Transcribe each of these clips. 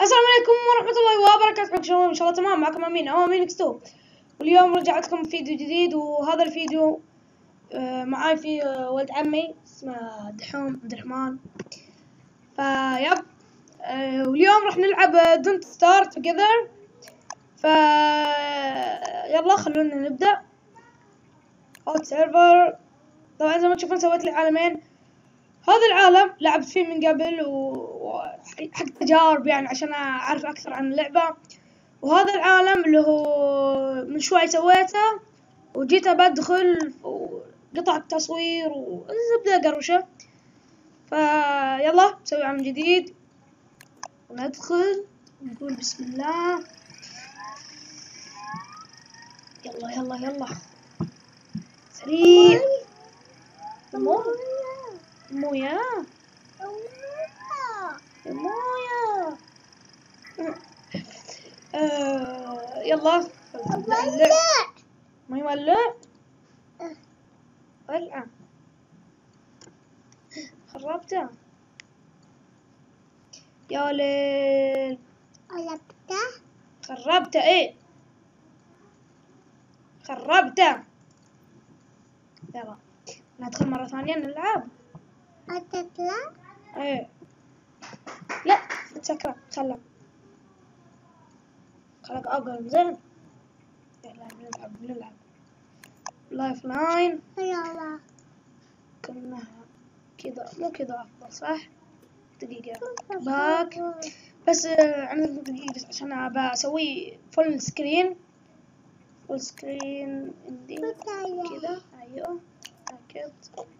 السلام عليكم ورحمة الله وبركاته. شلونكم؟ ان شاء الله تمام. معكم امين او امين اكستو، واليوم رجعت لكم فيديو جديد. وهذا الفيديو معاي في ولد عمي اسمه دحوم عبد الرحمن. فيب واليوم راح نلعب دونت ستارت توجذر. يلا خلونا نبدأ. هوت سيرفر. طبعا زي ما تشوفون سويت لي عالمين. هذا العالم لعبت فيه من قبل وحق تجارب يعني عشان أعرف أكثر عن اللعبة. وهذا العالم اللي هو من شوي سويته وجيت بدخل وقطع التصوير وزبدة قروشة. فيلا نسوي عالم جديد وندخل نقول بسم الله. يلا يلا يلا سريع. مويا مويا يلا ما يولع ولع. خربته يا ليل. خربته ايه خربته. يلا ندخل مرة ثانية نلعب. ايه لا تسكر خلك اقل زين. يلا نلعب لايف لاين. يلا كنا كذا مو كذا افضل صح؟ دقيقة باك بس عندك دقيقة بس عشان بسوي فول سكرين عندي كذا. ايوه باك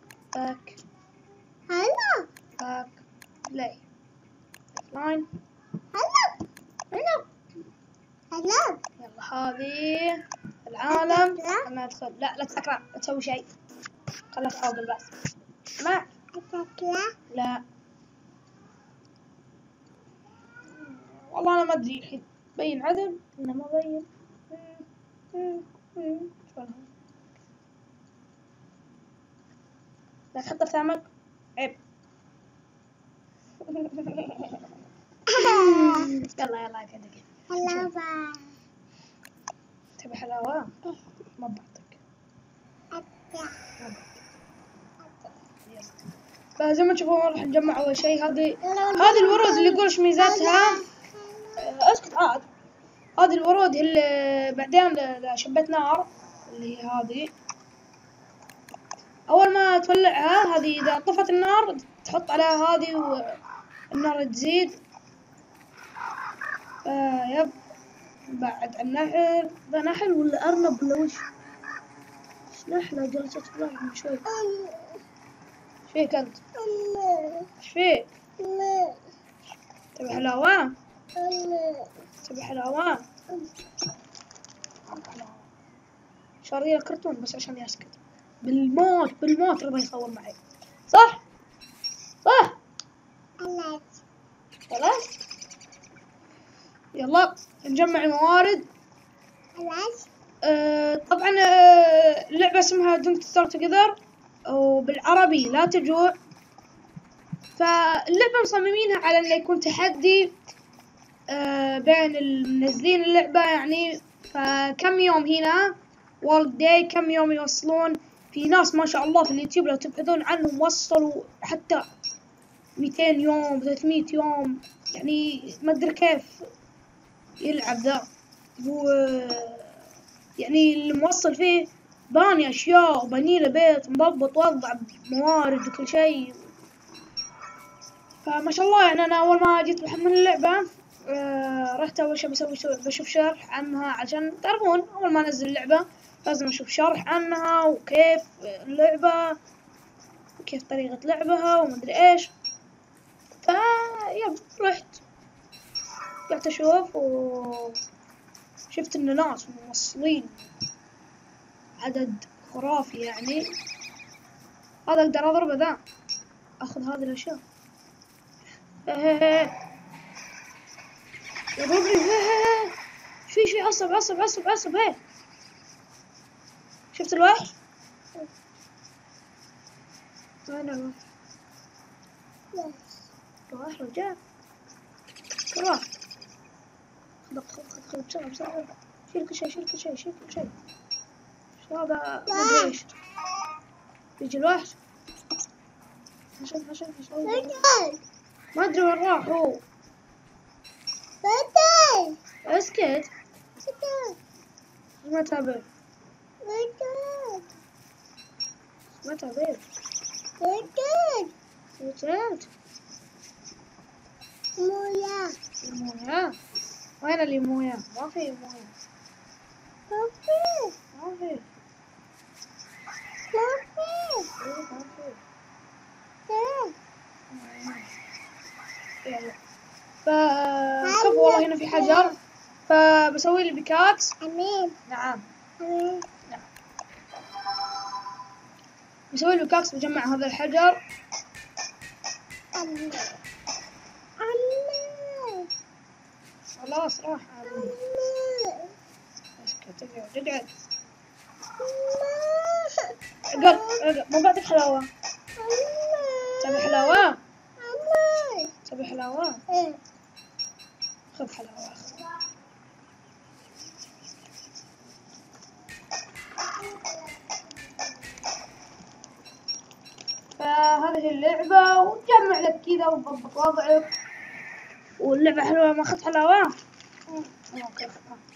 هلا باك بلاي لاين. هلا هلا يلا هذه العالم. انا ادخل. لا تسكر لا تسوي شيء. خلك فوق بس. ما لا والله انا ما ادري الحين بين عدل انه ما بين. لا تحط ابتسامك عيب. يلا كذا حلاوة تبي حلاوة؟ ما بعطيك. فزي ما تشوفون راح نجمع اول شيء هذه الورود اللي يقول ايش ميزاتها. اسكت عاد. هذه الورود اللي بعدين شبت نار اللي هي هذه. اول ما تولعها هذه اذا طفت النار تحط عليها هذه والنار تزيد. يب بعد النحل. ذا نحل ولا ارنب ولا وش نحلة جلست تطلع من شوي. ايش فيك انت؟ ايش فيك؟ تبي حلاوة؟ تبي حلاوة؟ شارية كرتون بس عشان يسكت. بالموت رضى يصور معي. صح خلاص. يلا نجمع الموارد. طبعا اللعبة اسمها دونت ستارت توجذر وبالعربي لا تجوع. فاللعبة مصممينها على انه يكون تحدي بين المنزلين اللعبة يعني. فكم يوم هنا وورلد داي كم يوم يوصلون. في ناس ما شاء الله في اليوتيوب لو تبحثون عنهم وصلوا حتى 200 يوم 300 يوم يعني ما ادري كيف يلعب ذا. هو يعني اللي موصل فيه باني اشياء وبني له بيت مضبط وضع موارد وكل شيء. فما شاء الله يعني انا اول ما جيت بحمل اللعبة رحت اول شيء بشوف شرح عنها عشان تعرفون. اول ما انزل اللعبة لازم اشوف شرح عنها وكيف اللعبة وكيف طريقة لعبها ومدري ايش. يب رحت قعدت اشوف وشفت ان ناس موصلين عدد خرافي يعني. هذا اقدر اضربه ذا. اخذ هذه الاشياء. يضربني. شوي عصب هي. شفت الوحش؟ وين الوحش؟ رجع. خذ بسرعة بسرعة. شيل كل شيء شيل كل شيء شيل كل شيء. شو هذا؟ ما ادري ايش. يجي الوحش. حشل ما ادري وين راح هو. اسكت ما تابع ما تابع. وجد مويا الموية. وين الموية؟ ما في موية. ما في. يلا فشوف والله هنا في حجر فبسوي لي بيكات. أمين نعم أمين نعم بسوي لي بيكات بجمع هذا الحجر. أمين خلاص راح. اسكت اقعد اقعد ما بعطيك حلاوة. تبي حلاوة؟ تبي حلاوة؟ خذ حلاوة. فهذه اللعبة وتجمع لك كذا وتضبط وضعك واللعبة حلوة. ما أخذت حلاوة؟ اوكي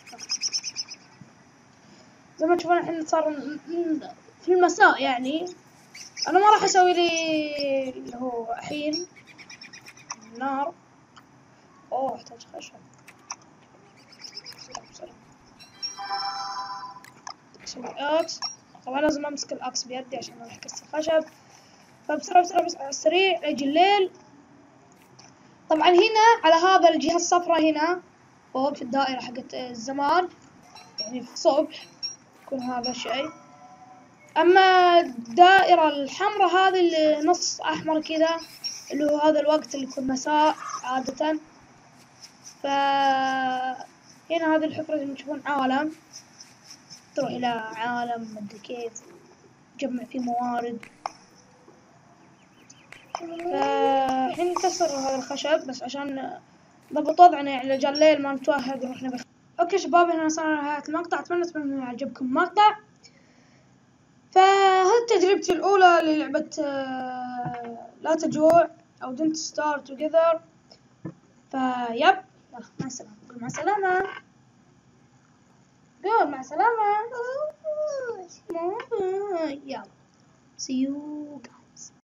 زي ما تشوفون الحين صار في المساء يعني. أنا ما راح أسوي لي اللي هو الحين نار. أوه أحتاج خشب. بسرعة أسوي أكس. طبعا لازم أمسك الأكس بيدي عشان ما راح أكسر خشب. فبسرعة بس على السريع يجي الليل. طبعا هنا على هذا الجهة الصفراء هنا فوق في الدائرة حقت الزمان يعني في الصبح يكون هذا الشيء. أما الدائرة الحمراء هذه اللي نص أحمر كذا اللي هو هذا الوقت اللي يكون مساء عادة. فهنا هذه الحفرة زي ما تشوفون عالم تروح إلى عالم مدري كيف تجمع فيه موارد. فالحين نكسر هذا الخشب بس عشان نضبط وضعنا يعني لجال الليل ما نتوهق نروح نبي. اوكي شباب هنا وصلنا لنهاية المقطع. اتمنى انه يعجبكم المقطع. فهذه تجربتي الاولى للعبة لا تجوع او Don't Starve Together. فيب مع السلامة. قول مع السلامة. قول مع السلامة. يلا see you guys.